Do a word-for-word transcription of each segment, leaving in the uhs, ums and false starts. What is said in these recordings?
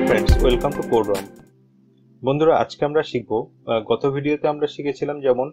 Friends, welcome to কোডওয়ান। বন্ধুরা, আজকে আমরা শিখব, গত ভিডিওতে আমরা শিখেছিলাম যেমন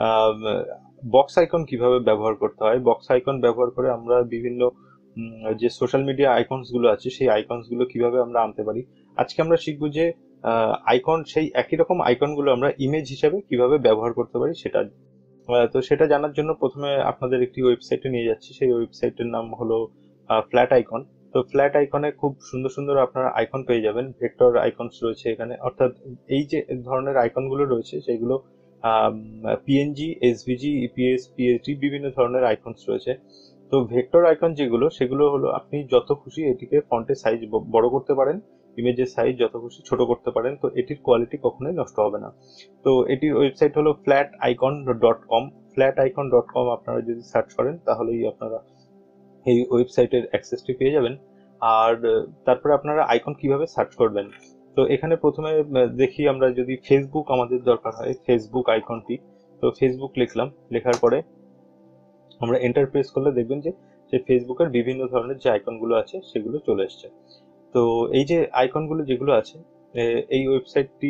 বক্স আইকন কিভাবে ব্যবহার করতে হয়। বক্স আইকন ব্যবহার করে আমরা বিভিন্ন উম, যে সোশ্যাল মিডিয়া আইকনস গুলো আছে সেই আইকনস গুলো কিভাবে আমরা আনতে পারি। আজকে আমরা শিখব যে আইকন, সেই একই রকম আইকন গুলো আমরা ইমেজ হিসেবে কিভাবে ব্যবহার করতে পারি সেটা। আহ, তো সেটা জানার জন্য প্রথমে আপনাদের একটি ওয়েবসাইটে নিয়ে যাচ্ছি। সেই ওয়েবসাইটের নাম হলো ফ্ল্যাট আইকন। তো ফ্ল্যাট আইকনে খুব সুন্দর সুন্দর আপনারা আইকন পেয়ে যাবেন। ভেক্টর আইকনস রয়েছে এখানে, অর্থাৎ এই যে ধরনের আইকন গুলো রয়েছে সেগুলো পিএনজি, এসভিজি, ইপিএস, পিএসডি বিভিন্ন ধরনের আইকনস রয়েছে। তো ভেক্টর আইকন যেগুলো, সেগুলো হলো আপনি যত খুশি এটিকে ফন্টের সাইজ বড় করতে পারেন, ইমেজের সাইজ যত খুশি ছোট করতে পারেন। তো এটির কোয়ালিটি কখনোই নষ্ট হবে না। তো এটির ওয়েবসাইট হলো flat icon dot com. Flat icon dot com আপনারা যদি সার্চ করেন তাহলেই আপনারা এই ওয়েবসাইটের অ্যাক্সেসটি পেয়ে যাবেন। আর তারপরে আপনারা আইকন কিভাবে সার্চ করবেন, তো এখানে প্রথমে দেখি আমরা যদি ফেসবুক আমাদের দরকার হয়, ফেসবুক আইকনটি। তো ফেসবুক লিখলাম, লেখার পরে আমরা এন্টার প্রেস করলে দেখবেন যে সেই ফেসবুকের বিভিন্ন ধরনের যে আইকনগুলো আছে সেগুলো চলে এসছে। তো এই যে আইকনগুলো যেগুলো আছে, এই ওয়েবসাইটটি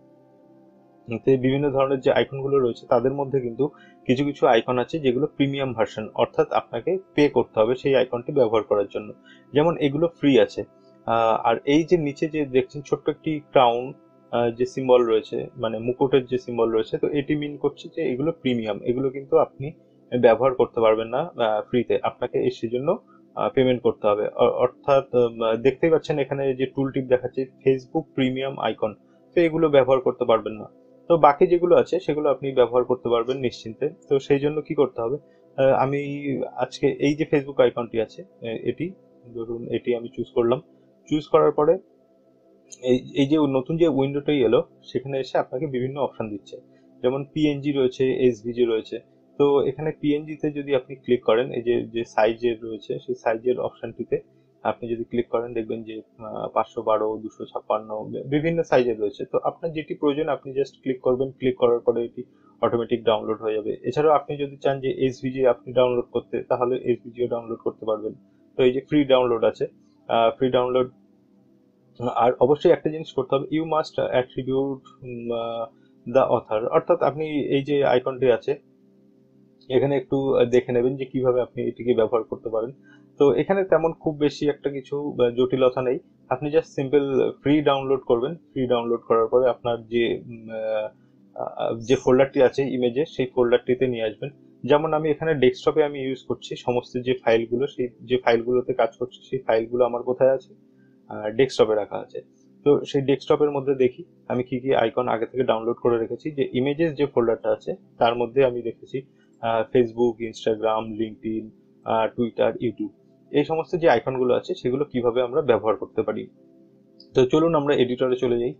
বিভিন্ন ধরনের যে আইকনগুলো রয়েছে তাদের মধ্যে কিন্তু কিছু কিছু আইকন আছে যেগুলো প্রিমিয়াম ভার্সন, অর্থাৎ আপনাকে পে করতে হবে সেই আইকনটি ব্যবহার করার জন্য। যেমন এগুলো ফ্রি আছে। আর এই যে নিচে যে দেখছেন ছোট্ট একটি ক্রাউন যে সিম্বল রয়েছে, মানে মুকুটের যে সিম্বল রয়েছে, তো এটি মিন করছে যে এগুলো প্রিমিয়াম। এগুলো কিন্তু আপনি ব্যবহার করতে পারবেন না ফ্রিতে, আপনাকে এই সেজন্য পেমেন্ট করতে হবে। অর্থাৎ দেখতেই পাচ্ছেন এখানে যে টুল টিপ দেখাচ্ছে ফেসবুক প্রিমিয়াম আইকন, তো এগুলো ব্যবহার করতে পারবেন না। তো বাকি যেগুলো আছে সেগুলো আপনি ব্যবহার করতে পারবেন নিশ্চিন্তে। তো সেই জন্য কি করতে হবে, আমি আজকে এই যে ফেসবুক আইকনটি আছে এটি, ধরুন এটি আমি চুজ করলাম। চুজ করার পরে এই এই যে নতুন যে উইন্ডোটাই এলো সেখানে এসে আপনাকে বিভিন্ন অপশন দিচ্ছে, যেমন পিএনজি রয়েছে, এসভিজি রয়েছে। তো এখানে পিএনজি তে যদি আপনি ক্লিক করেন, এই যে যে সাইজের রয়েছে সেই সাইজের অপশনটিতে আপনি যদি ক্লিক করেন দেখবেন যে পাঁচশো বারো, দুশো ছাপ্পান্ন বিভিন্ন সাইজের রয়েছে। তো আপনার যেটি প্রয়োজন আপনি জাস্ট ক্লিক করবেন, ক্লিক করার পরে এটি অটোমেটিক ডাউনলোড হয়ে যাবে। এছাড়াও আপনি যদি চান যে এসভিজি আপনি ডাউনলোড করতে, তাহলে এসভিজিও ডাউনলোড করতে পারবেন। তো এই যে ফ্রি ডাউনলোড আছে, ফ্রি ডাউনলোড। আর অবশ্যই একটা জিনিস করতে হবে, you must attribute the author, অর্থাৎ আপনি এই যে আইকনটি আছে এখানে একটু দেখে নেবেন যে কিভাবে আপনি এটিকে ব্যবহার করতে পারেন। তো এখানে তেমন খুব বেশি একটা কিছু জটিলতা নেই, আপনি জাস্ট সিম্পল ফ্রি ডাউনলোড করবেন। ফ্রি ডাউনলোড করার পরে আপনার যে যে ফোল্ডারটি আছে ইমেজে, সেই ফোল্ডারটিতে নিয়ে আসবেন। যেমন আমি এখানে ডেস্কটপে আমি ইউজ করছি, সমস্ত যে ফাইলগুলো, সেই যে ফাইলগুলোতে কাজ করছি সেই ফাইলগুলো আমার কোথায় আছে, ডেস্কটপে রাখা আছে। তো সেই ডেস্কটপের মধ্যে দেখি আমি কি কি আইকন আগে থেকে ডাউনলোড করে রেখেছি। যে ইমেজেস যে ফোল্ডারটা আছে তার মধ্যে আমি রেখেছি Facebook, Instagram, LinkedIn, Twitter, YouTube. এই সমস্ত যে আইকনগুলো আছে সেগুলো কিভাবে আমরা ব্যবহার করতে পারি। তো চলুন আমরা এডিটরে চলে যাই।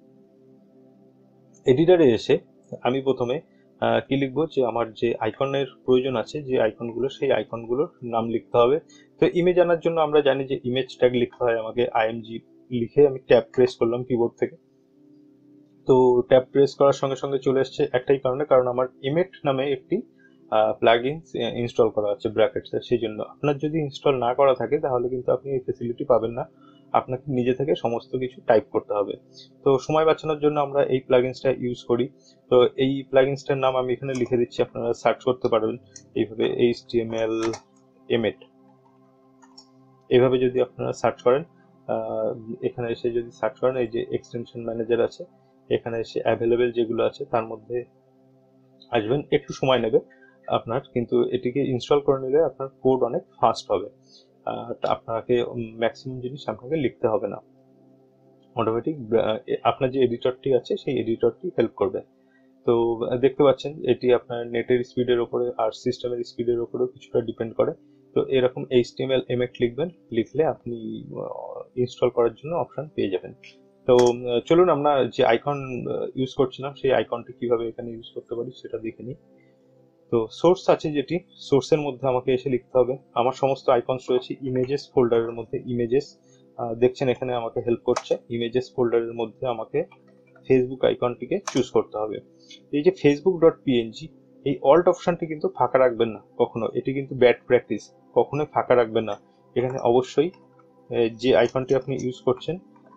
এডিটরে এসে আমি প্রথমে কি লিখবো, যে আমার যে আইকনের প্রয়োজন আছে, যে আইকনগুলো, সেই আইকনগুলোর নাম লিখতে হবে। তো ইমেজ আনার জন্য আমরা জানি যে ইমেজ ট্যাগ লিখতে হয় আমাকে, আইএমজি লিখে আমি ট্যাব প্রেস করলাম কিবোর্ড থেকে। তো ট্যাব প্রেস করার সঙ্গে সঙ্গে চলে এসছে একটাই কারণে, কারণ আমার ইমেট নামে একটি প্লাগইন ইনস্টল করা আছে ব্র্যাকেটসে। সেই জন্য আপনার যদি ইনস্টল না করা থাকে তাহলে কিন্তু আপনি এই ফেসিলিটি পাবেন না, আপনাকে নিজে থেকে সমস্ত কিছু টাইপ করতে হবে। তো সময় বাঁচানোর জন্য আমরা এই প্লাগইনসটা ইউজ করি। তো এই প্লাগইনসটার নাম আমি এখানে লিখে দিচ্ছি, আপনারা সার্চ করতে পারবেন এইভাবে, এইচটিএমএল এমেট। এইভাবে যদি আপনারা সার্চ করেন, এখানে এসে যদি সার্চ করেন, এই যে এক্সটেনশন ম্যানেজার আছে, এখানে এসে অ্যাভেলেবেল যেগুলো আছে তার মধ্যে আসবেন। একটু সময় নেবে আপনার, কিন্তু এটিকে ইনস্টল করে নিলে আপনার কোড অনেক ফাস্ট হবে। আপনাকে ম্যাক্সিমাম জিনিস আপনাকে লিখতে হবে না, অটোমেটিক আপনার যে এডিটরটি আছে সেই এডিটরটি হেল্প করবে। তো দেখতে পাচ্ছেন এটি আপনার নেটের স্পিডের উপরে আর সিস্টেমের স্পিডের উপরেও কিছুটা ডিপেন্ড করে। তো এরকম এইচটিএমএল এমএট লিখবেন, লিখলে আপনি ইনস্টল করার জন্য অপশন পেয়ে যাবেন। তো চলুন আমরা যে আইকন ইউজ করছিলাম সেই আইকনটি কিভাবে এখানে ইউজ করতে পারি সেটা দেখে নিই। তো সোর্স আছে যেটি, সোর্সের মধ্যে আমাকে এসে লিখতে হবে। আমার সমস্ত আইকনস রয়েছে ইমেজেস ফোল্ডারের মধ্যে। ইমেজেস দেখছেন এখানে আমাকে হেল্প করছে। ইমেজেস ফোল্ডারের মধ্যে আমাকে ফেসবুক আইকনটিকে চুজ করতে হবে। এই যে ফেসবুক ডট পিএনজি, এই অল্ট অপশনটি কিন্তু ফাঁকা রাখবেন না কখনো, এটি কিন্তু ব্যাড প্র্যাকটিস, কখনোই ফাঁকা রাখবেন না। এখানে অবশ্যই যে আইকনটি আপনি ইউজ করছেন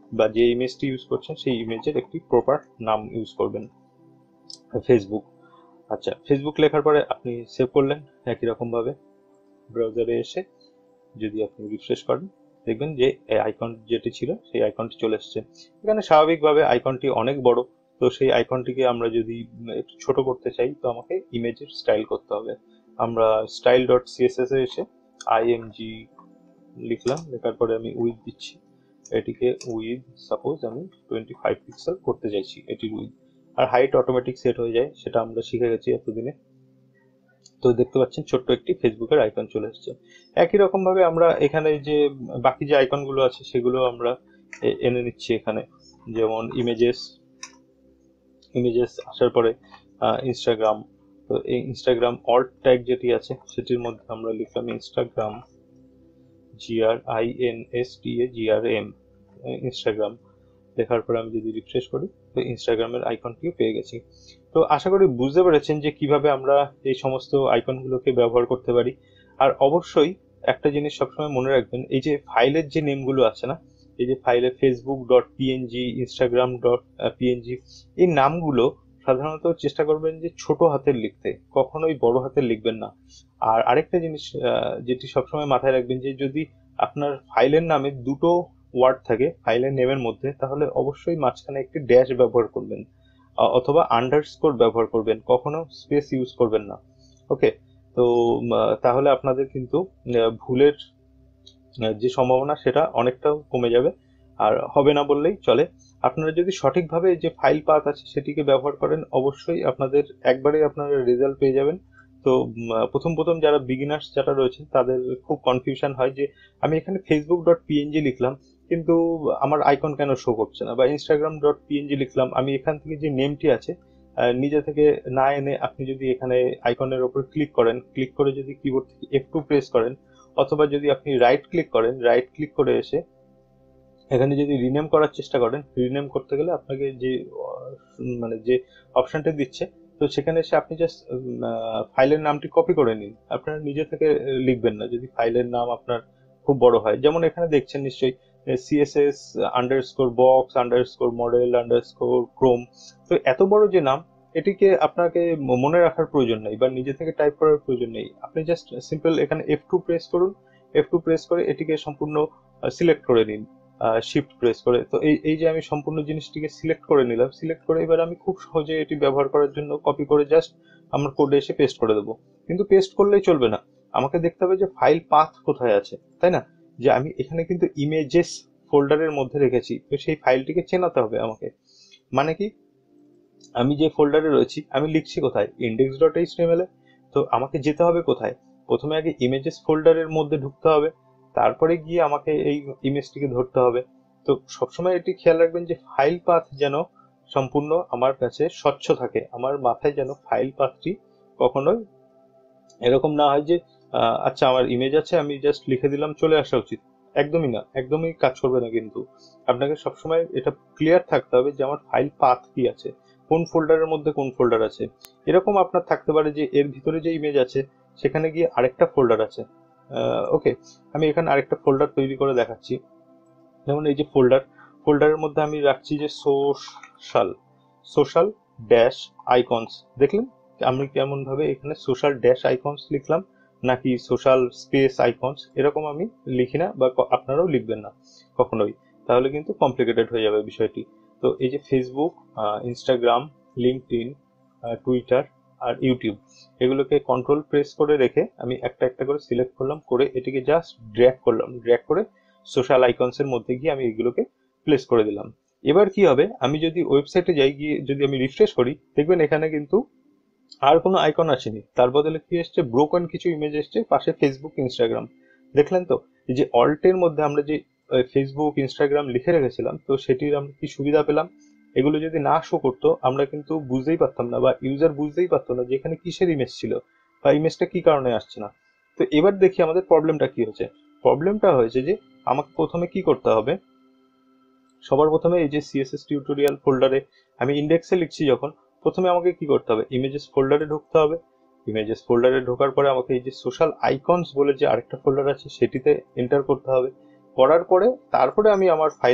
বা যে ইমেজটি ইউজ করছেন সেই ইমেজের একটি প্রপার নাম ইউজ করবেন, ফেসবুক। আচ্ছা, ফেসবুক লেখার পরে আপনি সেভ করলেন। একই রকম ভাবে ব্রাউজারে এসে যদি আপনি রিফ্রেশ করেন, দেখবেন যে আইকন যেটি ছিল সেই আইকনটি চলে এসেছে। এখানে স্বাভাবিকভাবে আইকনটি অনেক বড়, তো সেই আইকনটিকে আমরা যদি একটু ছোট করতে চাই তো আমাকে ইমেজের স্টাইল করতে হবে। আমরা স্টাইল ডট সিএসএস এ এসে আইএমজি লিখলাম, লেখার পরে আমি উইথ দিচ্ছি, এটিকে উইথ সাপোজ আমি টোয়েন্টি ফাইভ পিক্সেল করতে চাইছি এটির উইথ। আর হাইট অটোমেটিক সেট হয়ে যায়, সেটা আমরা শিখে গেছি এতদিনে। তো দেখতে পাচ্ছেন ছোট্ট একটি ফেসবুকের আইকন চলে এসেছে। একই রকম ভাবে আমরা এখানে যে বাকি যে আইকনগুলো আছে সেগুলো আমরা এনে নিচ্ছি এখানে, যেমন ইমেজেস। ইমেজেস আসার পরে ইনস্টাগ্রাম, তো এই ইনস্টাগ্রাম অল্ট ট্যাগ যেটি আছে সেটির মধ্যে আমরা লিখলাম Instagram, G R I N S T A G R M, Instagram. লেখার পরে আমি যদি রিফ্রেশ করি তো ইনস্টাগ্রামের আইকনটিও পেয়ে গেছি। তো আশা করি বুঝতে পেরেছেন যে কিভাবে আমরা এই সমস্ত আইকনগুলোকে ব্যবহার করতে পারি। আর অবশ্যই একটা জিনিস সবসময় মনে রাখবেন, এই যে ফাইলের যে নেমগুলো আছে না, এই যে ফাইলে Facebook dot PNG, Instagram dot PNG, এই নামগুলো সাধারণত চেষ্টা করবেন যে ছোট হাতের লিখতে, কখনোই বড় হাতের লিখবেন না। আর আরেকটা জিনিস যেটি সবসময় মাথায় রাখবেন, যে যদি আপনার ফাইলের নামে দুটো ওয়ার্ড থাকে ফাইলের নেমের মধ্যে, তাহলে অবশ্যই মাঝখানে একটি ড্যাশ ব্যবহার করবেন অথবা আন্ডারস্কোর ব্যবহার করবেন, কখনো স্পেস ইউজ করবেন না। ওকে, তো তাহলে আপনাদের কিন্তু ভুলের যে সম্ভাবনা সেটা অনেকটাও কমে যাবে, আর হবে না বললেই চলে। আপনারা যদি সঠিকভাবে যে ফাইল পাথ আছে সেটিকে ব্যবহার করেন, অবশ্যই আপনাদের একবারে আপনারা রেজাল্ট পেয়ে যাবেন। তো প্রথম প্রথম যারা বিগিনার্স যারা রয়েছেন তাদের খুব কনফিউশন হয় যে আমি এখানে ফেসবুক ডট পিএনজি লিখলাম কিন্তু আমার আইকন কেন শো করছে না, বা ইনস্টাগ্রাম ডট পিএনজি লিখলাম, আমি এখান থেকে যে নেমটি আছে নিজে থেকে না এনে আপনি যদি এখানে আইকনের উপর ক্লিক করেন, ক্লিক করে যদি কিবোর্ড থেকে এফ টু প্রেস করেন, অথবা যদি আপনি রাইট ক্লিক করেন, রাইট ক্লিক করে এসে এখানে যদি রিনেম করার চেষ্টা করেন, রিনেম করতে গেলে আপনাকে যে মানে যে অপশনটা দিচ্ছে, তো সেখানে এসে আপনি জাস্ট ফাইলের নামটি কপি করে নিন, আপনারা নিজে থেকে লিখবেন না যদি ফাইলের নাম আপনার খুব বড় হয়। যেমন এখানে দেখছেন নিশ্চয়ই CSS underscore box underscore model underscore Chrome, তো এত বড় যে নাম এটিকে আপনাকে মনে রাখার প্রয়োজন নেই বা নিজে থেকে টাইপ করার প্রয়োজন নেই। আপনি জাস্ট সিম্পল এখানে এফ টু প্রেস করুন, এফ টু প্রেস করে এটিকে সম্পূর্ণ সিলেক্ট করে নিন শিফট প্রেস করে। তো এই এই যে আমি সম্পূর্ণ জিনিসটিকে সিলেক্ট করে নিলাম, সিলেক্ট করে এবার আমি খুব সহজে এটি ব্যবহার করার জন্য কপি করে জাস্ট আমার কোডে এসে পেস্ট করে দেবো। কিন্তু পেস্ট করলেই চলবে না, আমাকে দেখতে হবে যে ফাইল পাথ কোথায় আছে, তাই না? যে আমি এখানে কিন্তু ইমেজেস ফোল্ডারের মধ্যে রেখেছি, তো সেই ফাইলটিকে চেনাতে হবে আমাকে। মানে কি, আমি যে ফোল্ডারে রয়েছি আমি লিখছি কোথায়, ইন্ডেক্স ডট এইচটিএমএল এ, তো আমাকে যেতে হবে কোথায়, প্রথমে আগে ইমেজেস ফোল্ডারের মধ্যে ঢুকতে হবে, তারপরে গিয়ে আমাকে এই ইমেজটিকে ধরতে হবে। তো সবসময় এটি খেয়াল রাখবেন যে ফাইল পাথ যেন সম্পূর্ণ আমার কাছে স্বচ্ছ থাকে, আমার মাথায় যেন ফাইল পাথটি কখনোই এরকম না হয় যে আচ্ছা আমার ইমেজ আছে আমি জাস্ট লিখে দিলাম চলে আসা উচিত। একদমই না, একদমই কাজ করবে না। কিন্তু আপনাকে সবসময় এটা ক্লিয়ার থাকতে হবে যে আমার ফাইল পাথ কি আছে, কোন ফোল্ডারের মধ্যে কোন ফোল্ডার আছে। এরকম আপনার থাকতে পারে যে এর ভিতরে যে ইমেজ আছে সেখানে গিয়ে আরেকটা ফোল্ডার আছে। ওকে, আমি এখানে আরেকটা ফোল্ডার তৈরি করে দেখাচ্ছি। যেমন এই যে ফোল্ডার, ফোল্ডারের মধ্যে আমি রাখছি যে সোশ্যাল, সোশ্যাল ড্যাশ আইকনস। দেখলেন আমি কেমন ভাবে এখানে সোশ্যাল ড্যাশ আইকনস লিখলাম, নাকি সোশ্যাল স্পেস আইকনস, এরকম আমি লিখি না, বা আপনারাও লিখবেন না কখনোই, তাহলে কিন্তু কমপ্লিকেটেড হয়ে যাবে বিষয়টি। তো এই যে ফেসবুক, ইনস্টাগ্রাম, লিঙ্কডইন, টুইটার আর ইউটিউব, এগুলোকে কন্ট্রোল প্রেস করে রেখে আমি একটা একটা করে সিলেক্ট করলাম, করে এটিকে জাস্ট ড্র্যাগ করলাম, ড্র্যাগ করে সোশ্যাল আইকনস এর মধ্যে গিয়ে আমি এগুলোকে প্লেস করে দিলাম। এবার কি হবে, আমি যদি ওয়েবসাইটে যাই, গিয়ে যদি আমি রিফ্রেশ করি, দেখবেন এখানে কিন্তু আর কোনো আইকন আসেনি, তার বদলে কি এসছে, ব্রোকন কিছু ইমেজ এসছে, পাশে ফেসবুক ইনস্টাগ্রাম। দেখলেন তো এই যে অল্টের মধ্যে আমরা যে ফেসবুক ইনস্টাগ্রাম লিখে রেখেছিলাম, তো সেটির আমরা কি সুবিধা পেলাম। এগুলো যদি না শো করতো আমরা কিন্তু বুঝতেই পারতাম না, বা ইউজার বুঝতেই পারতো না যে এখানে কিসের ইমেজ ছিল বা ইমেজটা কি কারণে আসছে না। তো এবার দেখি আমাদের প্রবলেমটা কি হয়েছে। প্রবলেমটা হয়েছে যে আমাকে প্রথমে কি করতে হবে, সবার প্রথমে এই যে সিএসএস টিউটোরিয়াল ফোল্ডারে আমি ইন্ডেক্সে লিখছি যখন, প্রথমে আমাকে কি করতে হবে, ইমেজেস ফোল্ডারে ঢুকতে হবে। ইমেজেস ফোল্ডারে ঢোকার পরে আমাকে এই যে সোশ্যাল আইকনস বলে যে আরেকটা ফোল্ডার আছে সেটিতে এন্টার করতে হবে। করার পরে তারপরে আমি আমার ফাইলের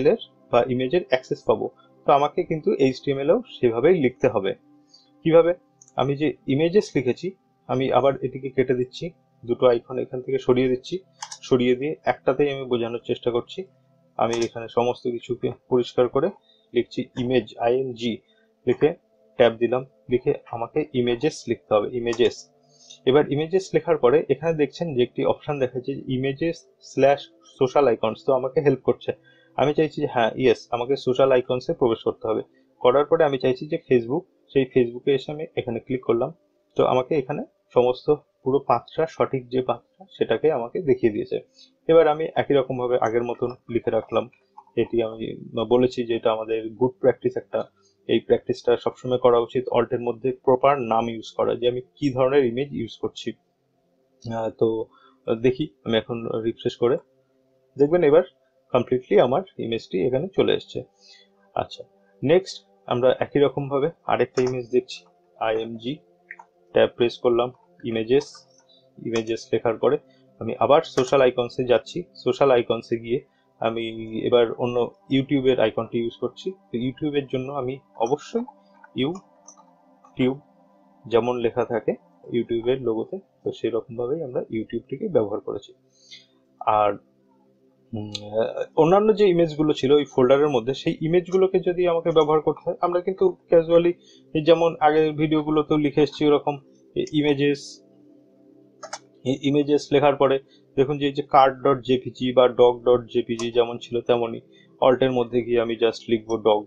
বা ইমেজের অ্যাক্সেস পাবো, তো আমাকে কিন্তু এইচটিএমএলও সেভাবেই লিখতে হবে। কিভাবে? আমি যে ইমেজেস লিখেছি, আমি আবার এটিকে কেটে দিচ্ছি, দুটো আইকন এখান থেকে সরিয়ে দিচ্ছি, সরিয়ে দিয়ে একটাতেই আমি বোঝানোর চেষ্টা করছি। আমি এখানে সমস্ত কিছুকে পরিষ্কার করে লিখছি ইমেজ, আইএনজি লিখে ট্যাব দিলাম, লিখে আমাকে ইমেজেস লিখতে হবে, ইমেজেস। এবার ইমেজেস লেখার পরে এখানে দেখছেন যে একটি অপশন দেখাচ্ছে ইমেজেস স্ল্যাশ সোশ্যাল আইকনস, তো আমাকে হেল্প করছে। আমি চাইছি যে হ্যাঁ ইয়েস, আমাকে সোশ্যাল আইকনসে প্রবেশ করতে হবে। করার পরে আমি চাইছি যে ফেসবুক, সেই ফেসবুকে এসে আমি এখানে ক্লিক করলাম, তো আমাকে এখানে সমস্ত পুরো পাথটা, সঠিক যে পাথটা সেটাকে আমাকে দেখিয়ে দিয়েছে। এবার আমি একই রকম ভাবে আগের মতন লিখে রাখলাম। এটি আমি বলেছি যে এটা আমাদের গুড প্র্যাকটিস একটা, এই প্র্যাকটিসটা সবসময় করা উচিত। অল্টের মধ্যে প্রপার নাম ইউজ করা, যে আমি কি ধরনের ইমেজ ইউজ করছি। তো দেখি আমি এখন রিফ্রেশ করে দেখবেন এবার কমপ্লিটলি আমার ইমেজটি এখানে চলে এসছে। আচ্ছা, নেক্সট আমরা একই রকম ভাবে আরেকটা ইমেজ দেখছি, আইএমজি ট্যাব প্রেস করলাম, ইমেজেস, ইমেজেস লেখার পরে আমি আবার সোশ্যাল আইকনসে যাচ্ছি। সোশ্যাল আইকনসে গিয়ে আমি এবার অন্য ইউটিউবের আইকনটি ইউজ করছি। তো ইউটিউবের জন্য আমি অবশ্যই ইউটিউব যেমন লেখা থাকে ইউটিউবের লোগোতে, তো সেই রকম ভাবেই আমরা ইউটিউবটিকে ব্যবহার করেছি। আর অন্যান্য যে ইমেজগুলো ছিল ওই ফোল্ডারের মধ্যে, সেই ইমেজগুলোকে যদি আমাকে ব্যবহার করতে হয়, আমরা কিন্তু ক্যাজুয়ালি যেমন আগের ভিডিওগুলোতেও লিখে এসেছি ওরকম ইমেজেস, ইমেজেস লেখার পরে দেখুন যে এই যে কার্ড ডট জেপিজি বা ডগ ডট জেপিজি যেমন ছিল তেমনই অল্টের মধ্যে গিয়ে আমি জাস্ট লিখবো ডগ।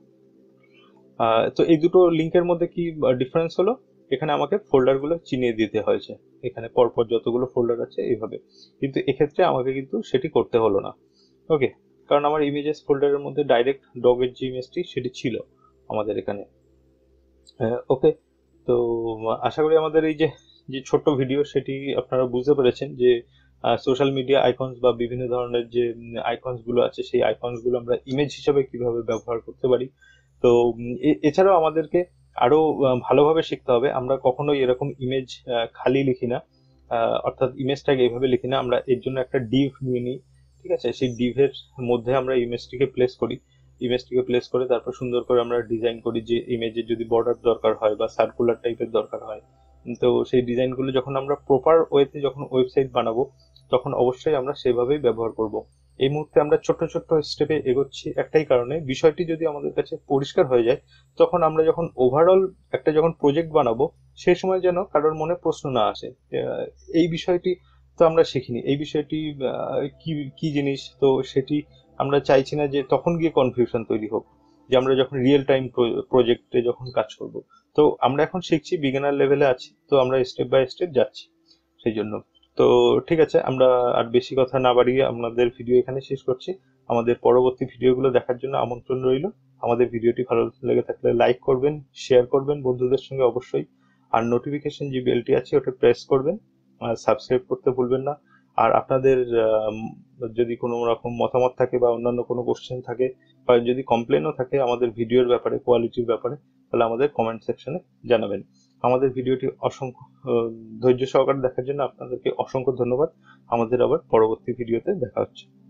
তো এই দুটো লিঙ্কের মধ্যে কি ডিফারেন্স হলো, এখানে আমাকে ফোল্ডারগুলো চিনিয়ে দিতে হয়েছে, এখানে পরপর যতগুলো ফোল্ডার আছে এইভাবে, কিন্তু এক্ষেত্রে আমাকে কিন্তু সেটি করতে হলো না। ওকে, কারণ আমার ইমেজেস ফোল্ডারের মধ্যে ডাইরেক্ট ডগের যে ইমেজটি সেটি ছিল আমাদের এখানে। ওকে, তো আশা করি আমাদের এই যে যে ছোট্ট ভিডিও সেটি আপনারা বুঝতে পেরেছেন যে সোশ্যাল মিডিয়া আইকনস বা বিভিন্ন ধরনের যে আইকনস গুলো আছে সেই আইকনস গুলো আমরা ইমেজ হিসেবে কিভাবে ব্যবহার করতে পারি। তো এছাড়াও আমাদেরকে আরো ভালোভাবে শিখতে হবে। আমরা কখনোই এরকম ইমেজ খালি লিখি না, অর্থাৎ ইমেজটাকে এইভাবে লিখি না, আমরা এর জন্য একটা ডিভ নিয়ে নিই, ঠিক আছে? সেই ডিভের মধ্যে আমরা ইমেজটিকে প্লেস করি, ইমেজটিকে প্লেস করে তারপর সুন্দর করে আমরা ডিজাইন করি, যে ইমেজের যদি বর্ডার দরকার হয় বা সার্কুলার টাইপের দরকার হয়, তো সেই ডিজাইনগুলো যখন আমরা প্রপার ওয়েতে যখন ওয়েবসাইট বানাবো তখন অবশ্যই আমরা সেভাবেই ব্যবহার করব। এই মুহূর্তে আমরা ছোট্ট ছোট্ট স্টেপে এগোচ্ছি একটাই কারণে, বিষয়টি যদি আমাদের কাছে পরিষ্কার হয়ে যায় তখন আমরা যখন ওভারঅল একটা যখন প্রজেক্ট বানাবো সেই সময় যেন কারোর মনে প্রশ্ন না আসে এই বিষয়টি তো আমরা শিখিনি, এই বিষয়টি কি কি জিনিস, তো সেটি আমরা চাইছি না যে তখন গিয়ে কনফিউশন তৈরি হোক, যে আমরা যখন রিয়েল টাইম প্রজেক্টে যখন কাজ করব। তো আমরা এখন শিখছি, বিগিনার লেভেলে আছি, তো আমরা স্টেপ বাই স্টেপ যাচ্ছি সেই জন্য। তো ঠিক আছে, আমরা আর বেশি কথা না বাড়িয়ে আপনাদের ভিডিও এখানে শেষ করছি। আমাদের পরবর্তী ভিডিওগুলো দেখার জন্য আমন্ত্রণ রইল। আমাদের ভিডিওটি ভালো লেগে থাকলে লাইক করবেন, শেয়ার করবেন বন্ধুদের সঙ্গে অবশ্যই, আর নোটিফিকেশন যে বেলটি আছে ওটা প্রেস করবেন, আর সাবস্ক্রাইব করতে ভুলবেন না। আর আপনাদের যদি কোনো রকম মতামত থাকে বা অন্যান্য কোনো কোশ্চেন থাকে বা যদি কমপ্লেনও থাকে আমাদের ভিডিওর ব্যাপারে, কোয়ালিটির ব্যাপারে, তাহলে আমাদের কমেন্ট সেকশনে জানাবেন। আমাদের ভিডিওটি অসংখ্য ধৈর্য সহকারে দেখার জন্য আপনাদেরকে অসংখ্য ধন্যবাদ। আমাদের আবার পরবর্তী ভিডিওতে দেখা হচ্ছে।